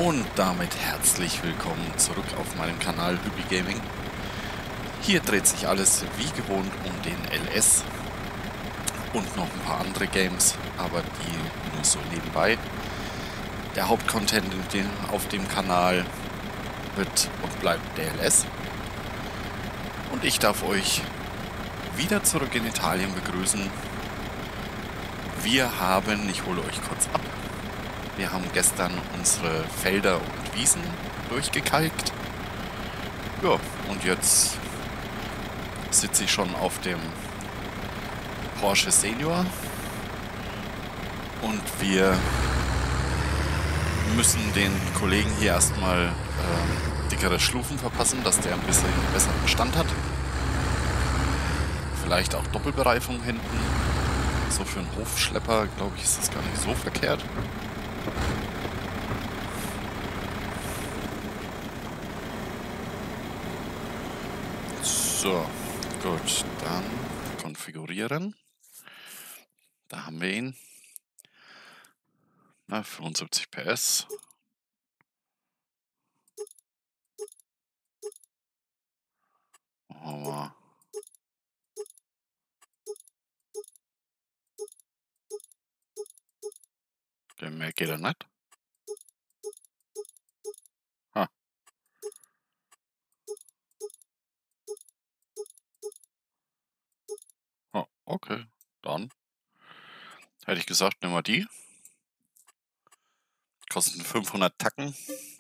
Und damit herzlich willkommen zurück auf meinem Kanal Hübi Gaming. Hier dreht sich alles wie gewohnt um den LS und noch ein paar andere Games, aber die nur so nebenbei. Der Hauptcontent auf dem Kanal wird und bleibt der LS. Und ich darf euch wieder zurück in Italien begrüßen. Wir haben, ich hole euch kurz ab, wir haben gestern unsere Felder und Wiesen durchgekalkt. Ja, und jetzt sitze ich schon auf dem Porsche Senior und wir müssen den Kollegen hier erstmal dickere Schlufen verpassen, dass der ein bisschen besseren Stand hat. Vielleicht auch Doppelbereifung hinten. So für einen Hofschlepper, glaube ich, ist das gar nicht so verkehrt. So, gut, dann konfigurieren. Da haben wir ihn. Na, 75 PS. Aber mehr geht er nicht. Ha. Oh, okay, dann hätte ich gesagt, nehmen wir die. Kosten 500 Tacken.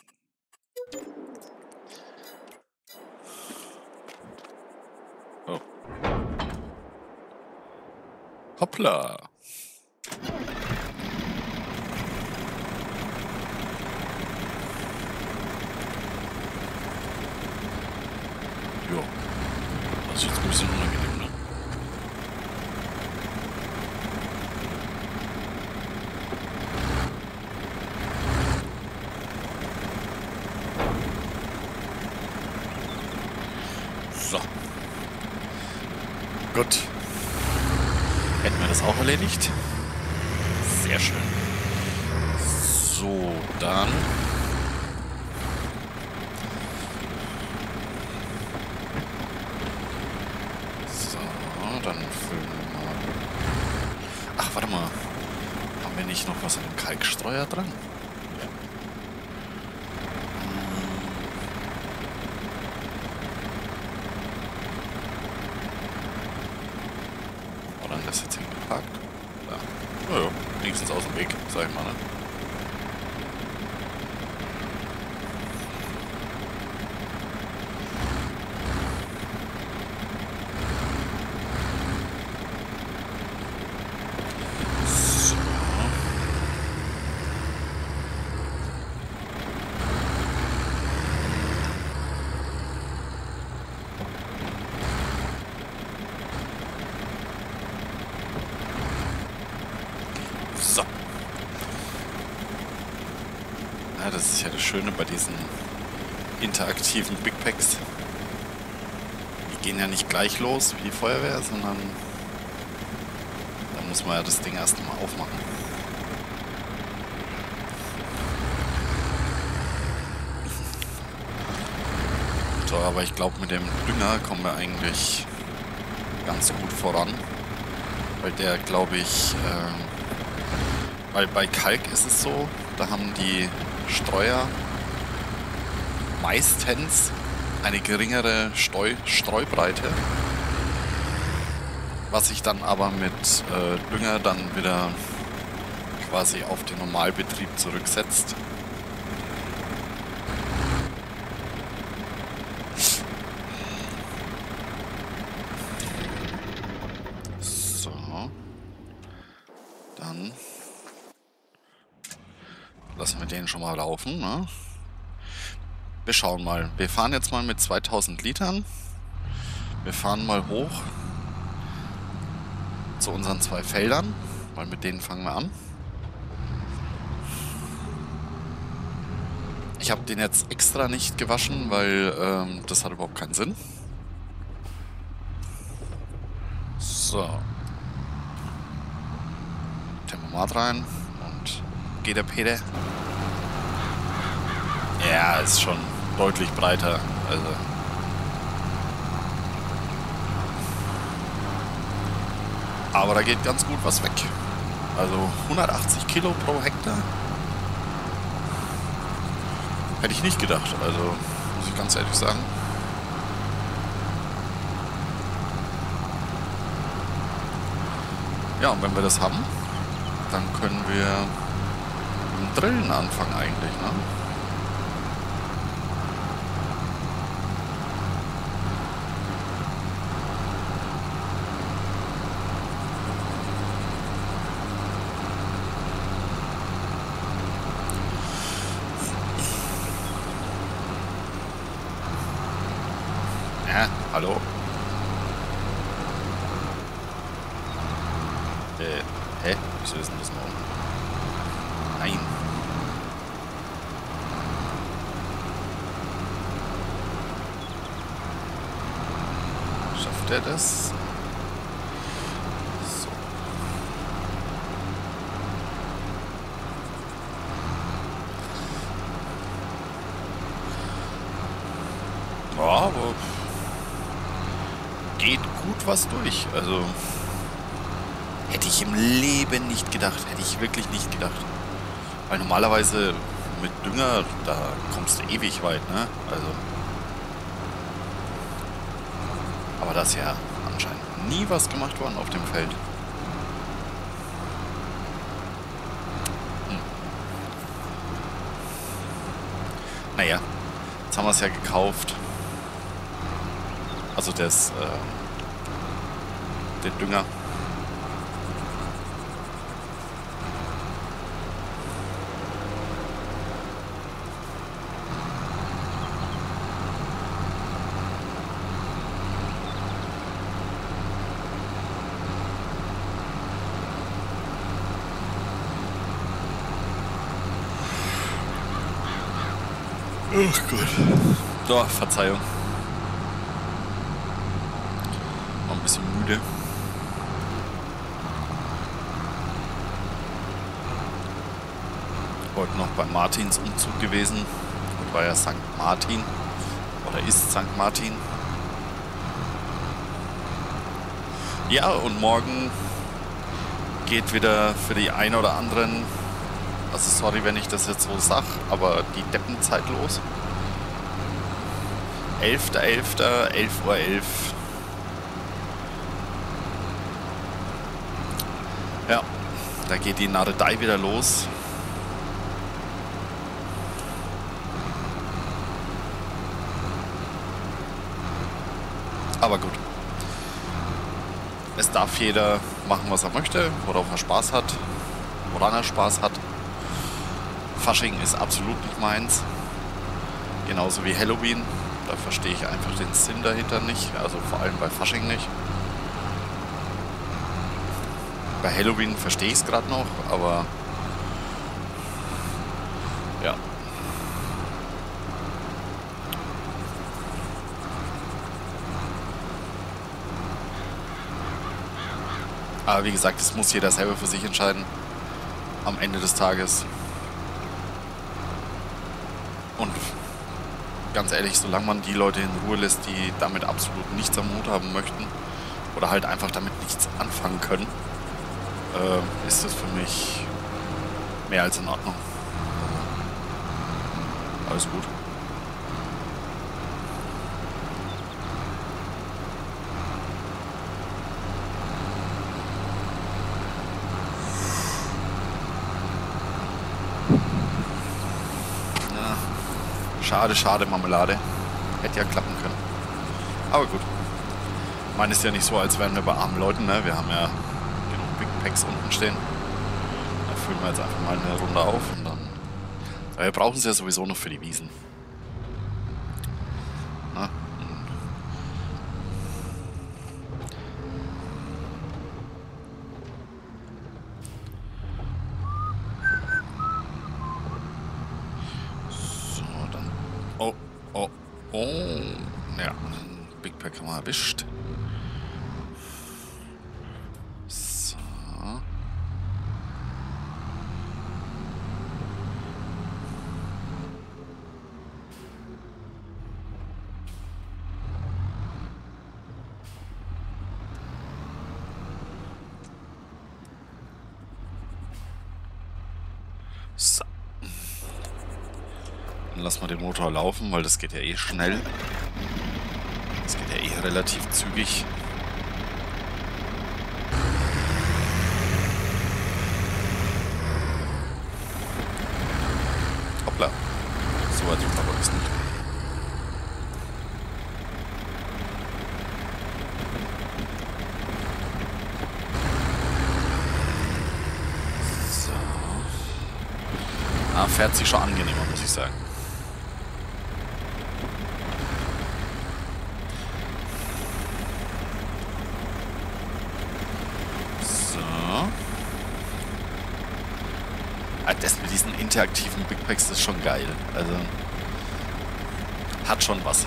Oh. Hoppla. Jo. Das ist jetzt ein bisschen unangenehm, ne? So. Gut. Hätten wir das auch erledigt? Sehr schön. So, dann dann füllen wir mal. Ach, warte mal. Haben wir nicht noch was an dem Kalkstreuer dran? Ja. Wo dann das jetzt hingepackt? Da. Naja, wenigstens aus dem Weg, sag ich mal, ne? So. Ja, das ist ja das Schöne bei diesen interaktiven Big Packs. Die gehen ja nicht gleich los wie die Feuerwehr, sondern da muss man ja das Ding erst mal aufmachen. So, aber ich glaube, mit dem Dünger kommen wir eigentlich ganz gut voran. Weil der, glaube ich, weil bei Kalk ist es so, da haben die Streuer meistens eine geringere Streubreite, was sich dann aber mit Dünger dann wieder quasi auf den Normalbetrieb zurücksetzt. Dann lassen wir den schon mal laufen, ne? Wir schauen mal. Wir fahren jetzt mal mit 2000 Litern. Wir fahren mal hoch zu unseren 2 Feldern, weil mit denen fangen wir an. Ich habe den jetzt extra nicht gewaschen, weil das hat überhaupt keinen Sinn. So. Tempomat rein und geht der Peter. Ja, ist schon deutlich breiter. Also. Aber da geht ganz gut was weg. Also 180 Kilo pro Hektar. Hätte ich nicht gedacht. Also muss ich ganz ehrlich sagen. Ja, und wenn wir das haben, dann können wir mit dem Drillen anfangen eigentlich, ne? Hallo? Hä? Wieso ist denn das noch? Nein. Schafft er das? So. Ja, aber geht gut was durch. Also hätte ich im Leben nicht gedacht. Hätte ich wirklich nicht gedacht. Weil normalerweise mit Dünger, da kommst du ewig weit, ne? Also. Aber das ist ja anscheinend nie was gemacht worden auf dem Feld. Naja, jetzt haben wir es ja gekauft. Also den Dünger. Ach Gott. So, Verzeihung. War ein bisschen müde. Heute noch bei Martins Umzug gewesen. Und war ja St. Martin. Oder ist St. Martin. Ja, und morgen geht wieder für die einen oder anderen, also sorry, wenn ich das jetzt so sag, aber die Deppenzeit los. 11.11., 11:11 Uhr. Ja, da geht die Nardei wieder los. Aber gut. Es darf jeder machen, was er möchte, worauf er Spaß hat, woran er Spaß hat. Fasching ist absolut nicht meins. Genauso wie Halloween. Da verstehe ich einfach den Sinn dahinter nicht. Also vor allem bei Fasching nicht. Bei Halloween verstehe ich es gerade noch, aber ja. Aber wie gesagt, das muss jeder selber für sich entscheiden. Am Ende des Tages. Und ganz ehrlich, solange man die Leute in Ruhe lässt, die damit absolut nichts am Hut haben möchten oder halt einfach damit nichts anfangen können, ist das für mich mehr als in Ordnung. Alles gut. Schade, schade, Marmelade. Hätte ja klappen können. Aber gut. Ich meine, es ist ja nicht so, als wären wir bei armen Leuten, ne? Wir haben ja genug Big Packs unten stehen. Da füllen wir jetzt einfach mal eine Runde auf und dann... Aber wir brauchen es ja sowieso noch für die Wiesen. Na? Oh, ja, Big Pack haben wir erwischt. So. So. Dann lassen wir den Motor laufen, weil das geht ja eh schnell. Das geht ja eh relativ zügig. Hoppla. So weit runter wollte ich es nicht. So. Ah, fährt sich schon angenehmer, muss ich sagen. Das mit diesen interaktiven Big Packs ist schon geil. Also hat schon was.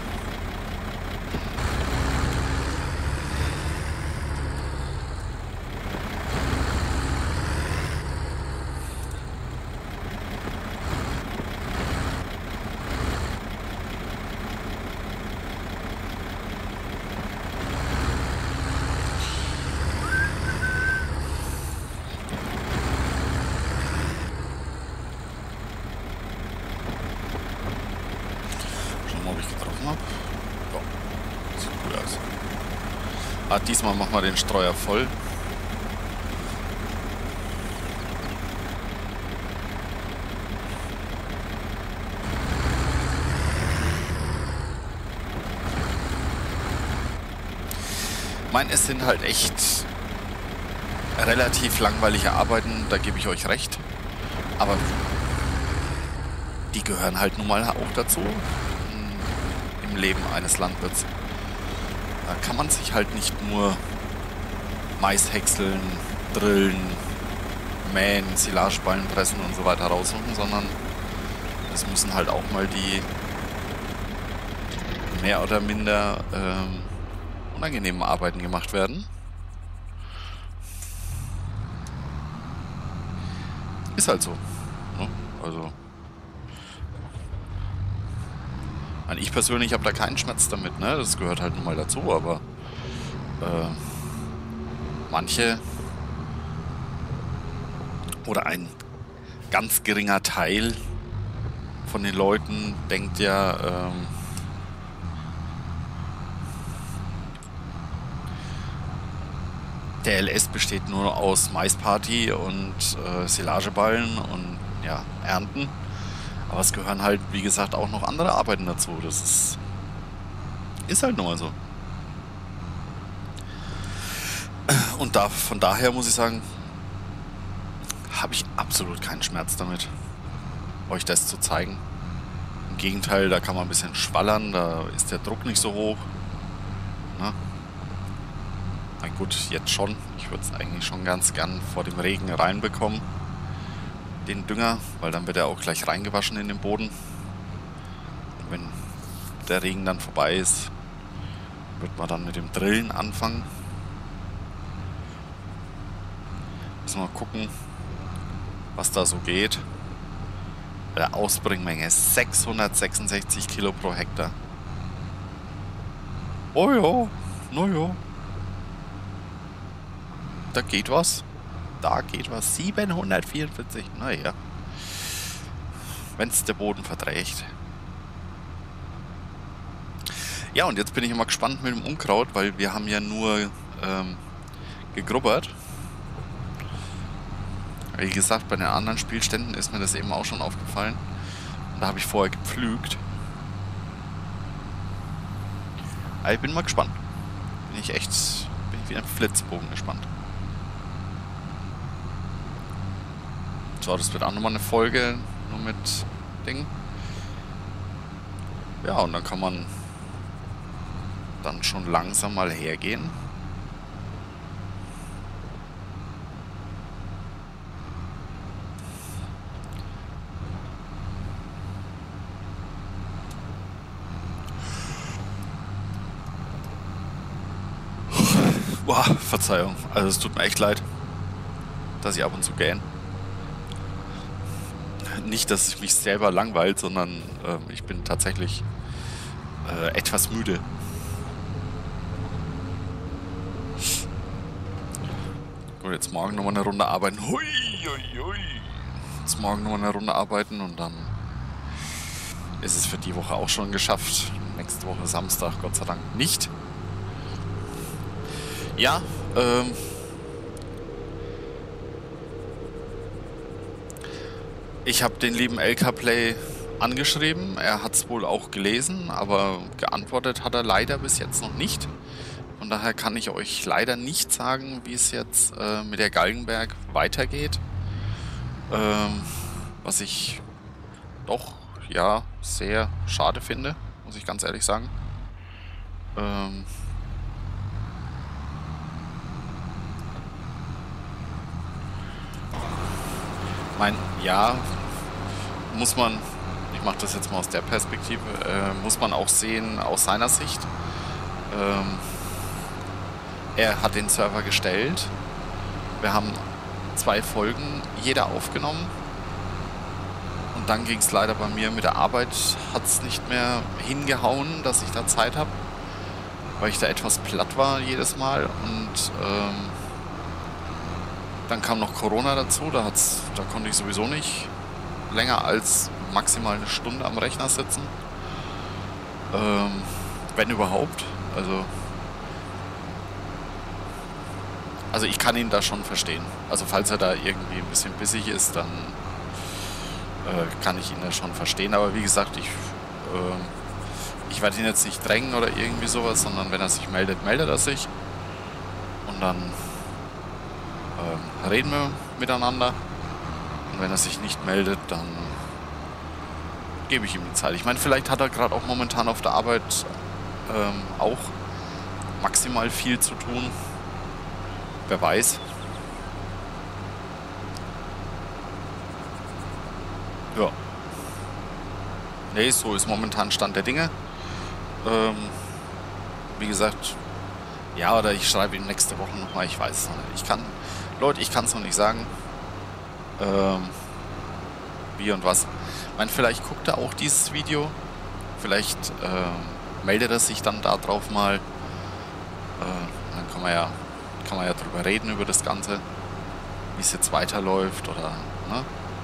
Diesmal machen wir den Streuer voll. Ich meine, es sind halt echt relativ langweilige Arbeiten, da gebe ich euch recht. Aber die gehören halt nun mal auch dazu im Leben eines Landwirts. Da kann man sich halt nicht nur Mais häckseln, drillen, mähen, Silageballen pressen und so weiter raussuchen, sondern es müssen halt auch mal die mehr oder minder unangenehmen Arbeiten gemacht werden. Ist halt so. Ne? Also ich persönlich habe da keinen Schmerz damit, ne? Das gehört halt nun mal dazu, aber manche oder ein ganz geringer Teil von den Leuten denkt ja, der LS besteht nur aus Maisparty und Silageballen und ja, Ernten. Aber es gehören halt, wie gesagt, auch noch andere Arbeiten dazu. Das ist halt nun mal so. Und von daher muss ich sagen, habe ich absolut keinen Schmerz damit, euch das zu zeigen. Im Gegenteil, da kann man ein bisschen schwallern, da ist der Druck nicht so hoch. Na? Na gut, jetzt schon. Ich würde es eigentlich schon ganz gern vor dem Regen reinbekommen, den Dünger, weil dann wird er auch gleich reingewaschen in den Boden. Und wenn der Regen dann vorbei ist, wird man dann mit dem Drillen anfangen. Müssen wir mal gucken, was da so geht. Bei der Ausbringmenge 666 Kilo pro Hektar. Oh ja, naja. Da geht was. Da geht was. 744. Naja. Wenn es der Boden verträgt. Ja, und jetzt bin ich immer gespannt mit dem Unkraut, weil wir haben ja nur gegrubbert. Wie gesagt, bei den anderen Spielständen ist mir das eben auch schon aufgefallen. Und da habe ich vorher gepflügt. Aber ich bin mal gespannt. Bin ich wie ein Flitzbogen gespannt. So, das wird auch nochmal eine Folge, nur mit Ding. Ja, und dann kann man dann schon langsam mal hergehen. Boah, Verzeihung. Also es tut mir echt leid, dass ich ab und zu gähne. Nicht, dass ich mich selber langweilt, sondern ich bin tatsächlich etwas müde. Gut, jetzt morgen nochmal eine Runde arbeiten. Hui, hui, hui. Jetzt morgen nur eine Runde arbeiten und dann ist es für die Woche auch schon geschafft. Nächste Woche Samstag, Gott sei Dank nicht. Ja, ich habe den lieben LK-Play angeschrieben. Er hat es wohl auch gelesen, aber geantwortet hat er leider bis jetzt noch nicht. Von daher kann ich euch leider nicht sagen, wie es jetzt mit der Galgenberg weitergeht. Was ich doch, ja, sehr schade finde, muss ich ganz ehrlich sagen. Ja, muss man, ich mache das jetzt mal aus der Perspektive, muss man auch sehen aus seiner Sicht. Er hat den Server gestellt. Wir haben 2 Folgen jeder aufgenommen. Und dann ging es leider bei mir mit der Arbeit, hat es nicht mehr hingehauen, dass ich da Zeit habe. Weil ich da etwas platt war jedes Mal. Und dann kam noch Corona dazu. Da konnte ich sowieso nicht länger als maximal eine Stunde am Rechner sitzen. Wenn überhaupt. Also ich kann ihn da schon verstehen. Also falls er da irgendwie ein bisschen bissig ist, dann kann ich ihn da schon verstehen. Aber wie gesagt, ich werde ihn jetzt nicht drängen oder irgendwie sowas, sondern wenn er sich meldet, meldet er sich. Und dann reden wir miteinander. Und wenn er sich nicht meldet, dann gebe ich ihm die Zeit. Ich meine, vielleicht hat er gerade auch momentan auf der Arbeit auch maximal viel zu tun. Wer weiß. Ja. Nee, so ist momentan Stand der Dinge. Wie gesagt, ja, oder ich schreibe ihm nächste Woche nochmal, ich weiß es noch nicht. Leute, ich kann es noch nicht sagen. Wie und was. Ich meine, vielleicht guckt er auch dieses Video. Vielleicht meldet er sich dann darauf mal. Dann kann man ja drüber reden, über das Ganze. Wie es jetzt weiterläuft oder, ne?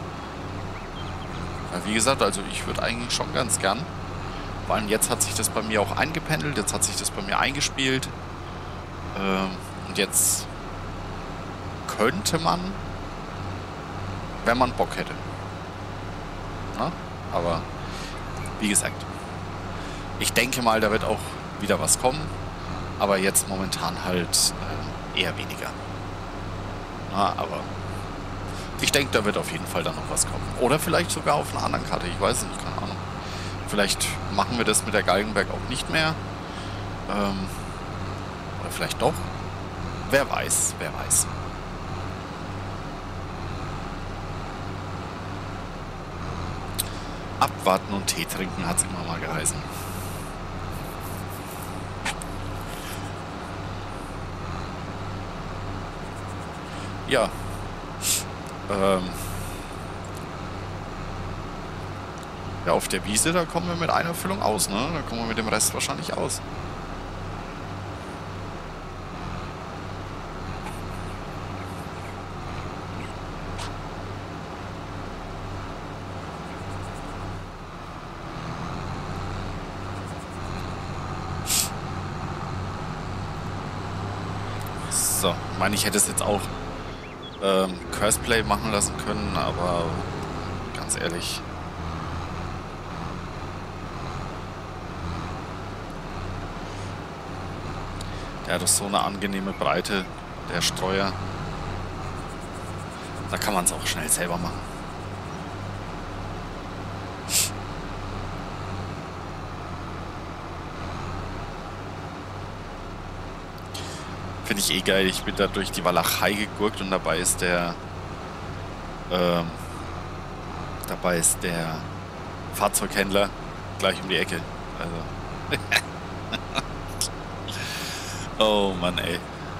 Ja, wie gesagt, also ich würde eigentlich schon ganz gern. Vor allem jetzt hat sich das bei mir auch eingependelt, jetzt hat sich das bei mir eingespielt. Und jetzt könnte man, wenn man Bock hätte. Na? Aber wie gesagt, ich denke mal, da wird auch wieder was kommen. Aber jetzt momentan halt eher weniger. Na, aber ich denke, da wird auf jeden Fall dann noch was kommen. Oder vielleicht sogar auf einer anderen Karte, ich weiß nicht, keine Ahnung. Vielleicht machen wir das mit der Galgenberg auch nicht mehr. Oder vielleicht doch. Wer weiß, wer weiß. Abwarten und Tee trinken hat es immer mal geheißen. Ja. Ja, auf der Wiese, da kommen wir mit einer Füllung aus, ne? Da kommen wir mit dem Rest wahrscheinlich aus. So, ich meine, ich hätte es jetzt auch Curseplay machen lassen können, aber ganz ehrlich. Der hat doch so eine angenehme Breite, der Streuer. Da kann man es auch schnell selber machen. Finde ich eh geil. Ich bin da durch die Walachei gegurkt und dabei ist der Fahrzeughändler gleich um die Ecke. Also. Oh Mann, ey.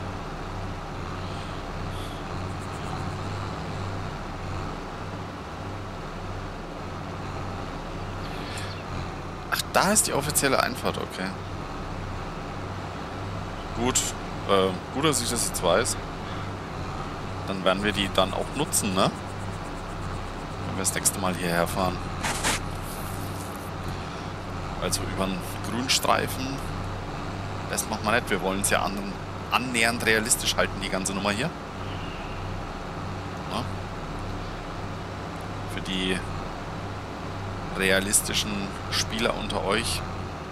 Ach, da ist die offizielle Einfahrt, okay. Gut. Gut, dass ich das jetzt weiß. Dann werden wir die dann auch nutzen, ne? wenn wir das nächste Mal hierher fahren. Also über einen Grünstreifen, das machen wir nicht. Wir wollen es ja annähernd realistisch halten, die ganze Nummer hier. Ja. Für die realistischen Spieler unter euch.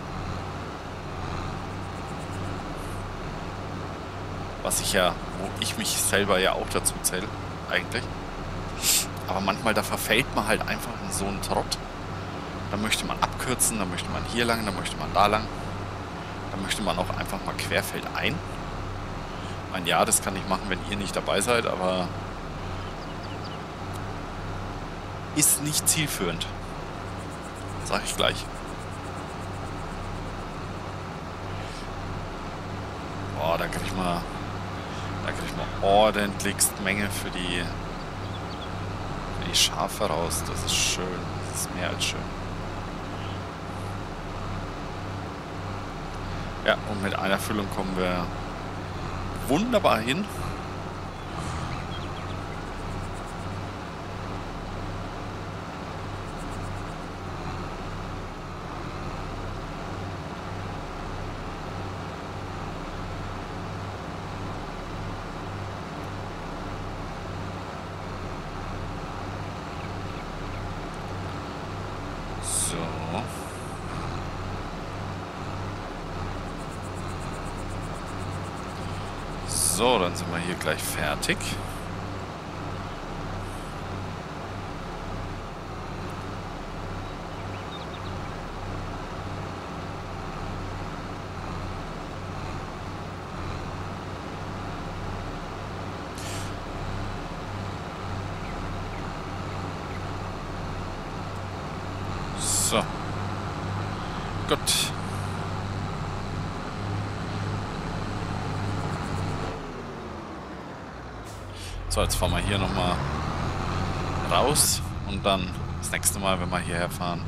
Was ich ja, wo ich mich selber ja auch dazu zähle, eigentlich. Aber manchmal, da verfällt man halt einfach in so einen Trott. Da möchte man abkürzen, da möchte man hier lang, da möchte man da lang. Da möchte man auch einfach mal querfeldein. Ich meine, ja, das kann ich machen, wenn ihr nicht dabei seid, aber ist nicht zielführend. Sag ich gleich. Boah, da kriegt man ordentlichst Menge für die Schafe raus. Das ist schön. Das ist mehr als schön. Ja, und mit einer Füllung kommen wir wunderbar hin. So, dann sind wir hier gleich fertig. So. Gut. So, jetzt fahren wir hier nochmal raus und dann das nächste Mal, wenn wir hierher fahren,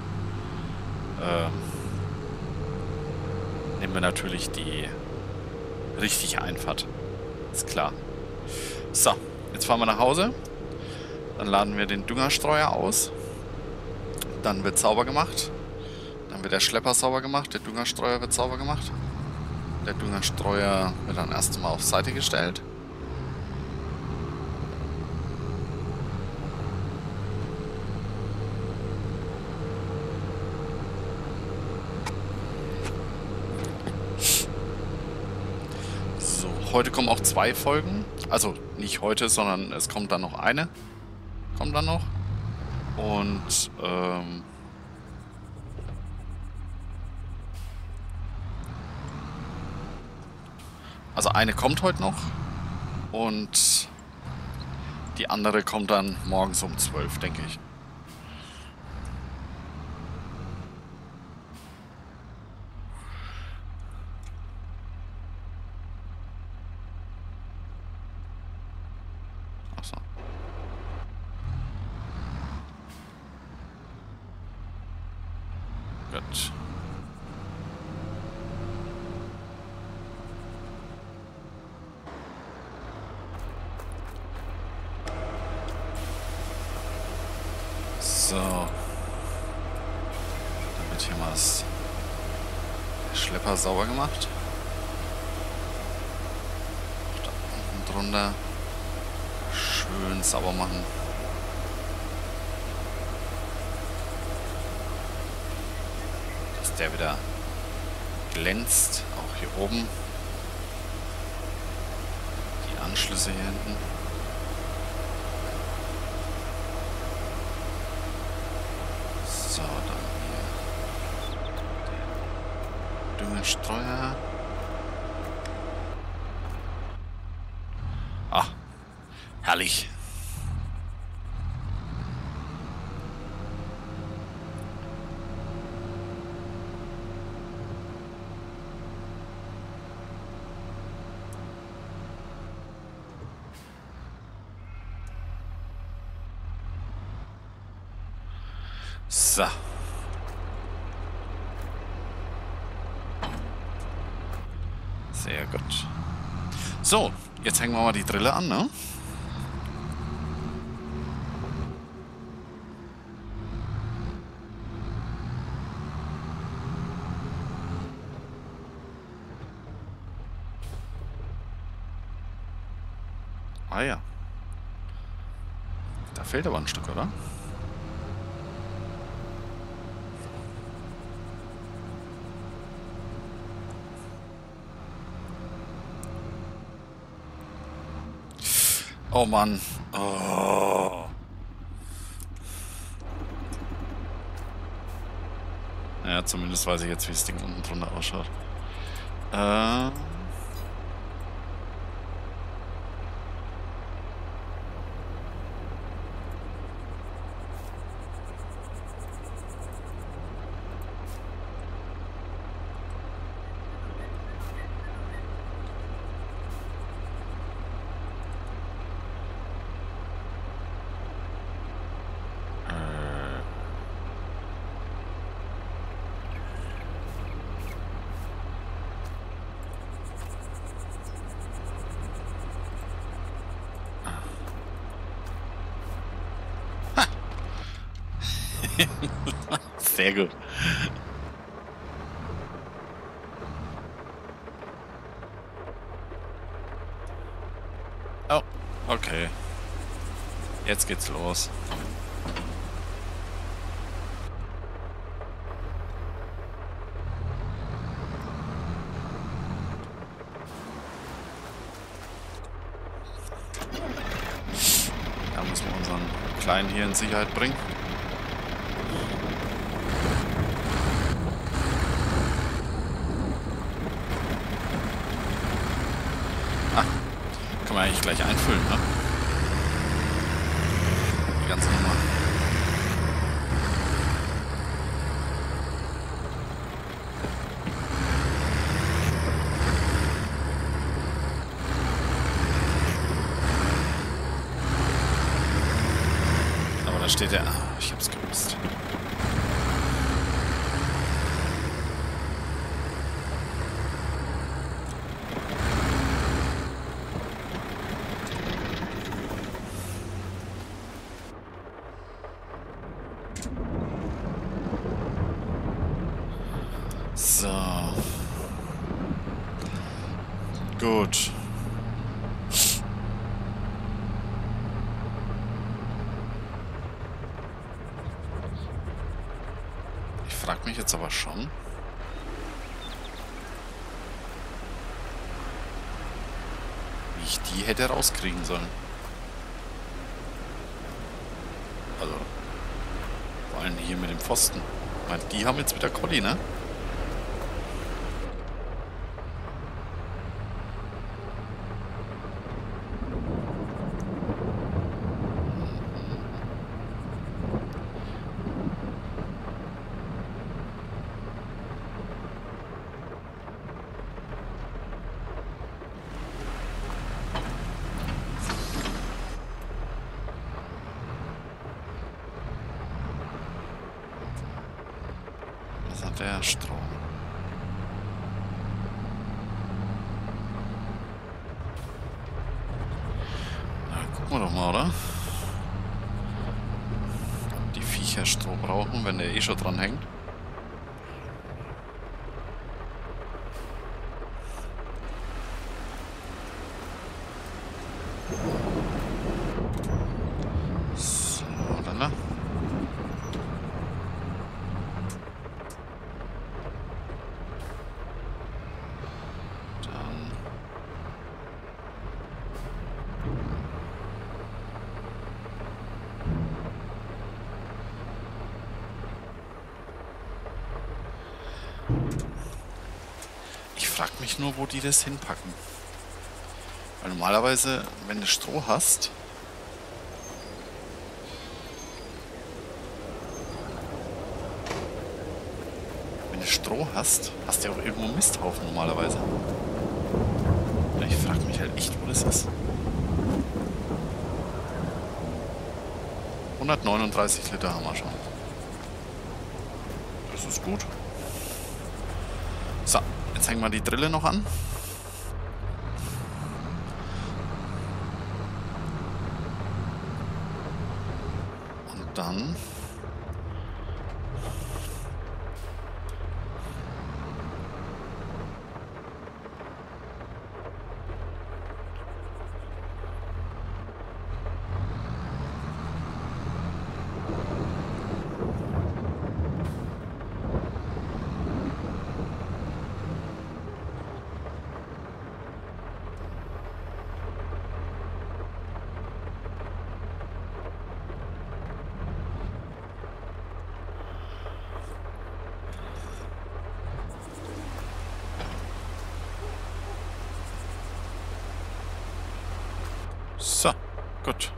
nehmen wir natürlich die richtige Einfahrt. Ist klar. So, jetzt fahren wir nach Hause. Dann laden wir den Düngerstreuer aus. Dann wird sauber gemacht. Dann wird der Schlepper sauber gemacht. Der Düngerstreuer wird sauber gemacht. Der Düngerstreuer wird dann erst einmal auf Seite gestellt. Heute kommen auch 2 Folgen. Also nicht heute, sondern es kommt dann noch eine. Kommt dann noch. Und also eine kommt heute noch. Und die andere kommt dann morgens um 12, denke ich. Gut. So. Dann wird hier mal das Schlepper sauber gemacht. Da unten drunter schön sauber machen. Der wieder glänzt, auch hier oben. Die Anschlüsse hier hinten. So, dann hier der Düngerstreuer. Ah, herrlich. So. Sehr gut. So, jetzt hängen wir mal die Drille an, ne? Ah ja. Da fehlt aber ein Stück, oder? Oh Mann. Oh. Ja, zumindest weiß ich jetzt, wie das Ding unten drunter ausschaut. Sehr gut. Oh, okay. Jetzt geht's los. Da müssen wir unseren Kleinen hier in Sicherheit bringen. Kann man eigentlich gleich einfüllen, ne? Die ganze Nummer. Aber da steht ja... Ich hab's gewusst. So. Gut. Ich frage mich jetzt aber schon, wie ich die hätte rauskriegen sollen. Also, vor allem hier mit dem Pfosten. Weil die haben jetzt wieder Colli, ne? Der Strom. Na, gucken wir doch mal, oder? Ob die Viecher Strom brauchen, wenn der eh schon dran hängt. So, dann. Ich frage mich nur, wo die das hinpacken. Weil normalerweise, wenn du Stroh hast, hast du ja auch irgendwo einen Misthaufen normalerweise. Ich frage mich halt echt, wo das ist. 139 Liter haben wir schon. Das ist gut. So, jetzt hängen wir die Drille noch an. Und dann... Gut.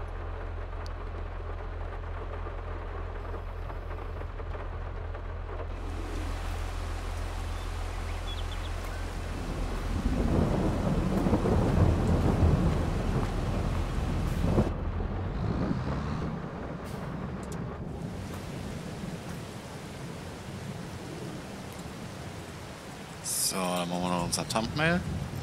So, dann machen wir noch unser Thumbnail.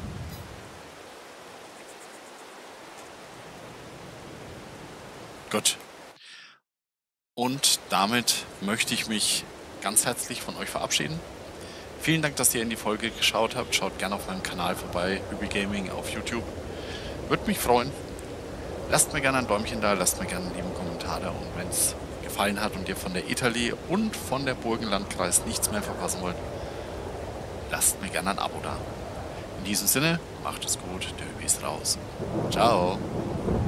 Gut. Und damit möchte ich mich ganz herzlich von euch verabschieden. Vielen Dank, dass ihr in die Folge geschaut habt. Schaut gerne auf meinem Kanal vorbei, Hübi Gaming auf YouTube. Würde mich freuen. Lasst mir gerne ein Däumchen da, lasst mir gerne einen lieben Kommentar da. Und wenn es gefallen hat und ihr von der Italy und von der Burgenlandkreis nichts mehr verpassen wollt, lasst mir gerne ein Abo da. In diesem Sinne, macht es gut, der Hübi ist raus. Ciao.